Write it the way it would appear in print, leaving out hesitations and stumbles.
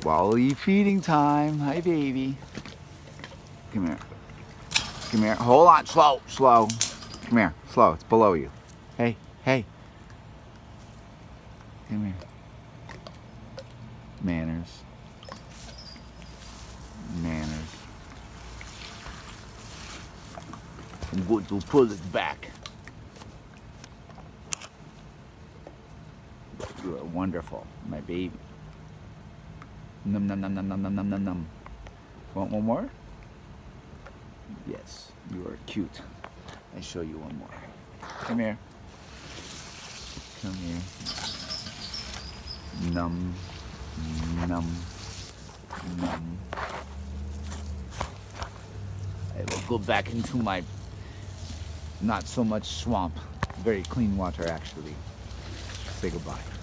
Wallllly feeding time. Hi, baby. Come here. Come here. Hold on. Slow. Slow. Come here. Slow. It's below you. Hey. Hey. Come here. Manners. Manners. I'm going to pull it back. You are wonderful, my baby. Num num num num num num num num num. Want one more? Yes, you are cute. I show you one more. Come here. Come here. Num, num, num. I will go back into my not so much swamp. Very clean water, actually. Say goodbye.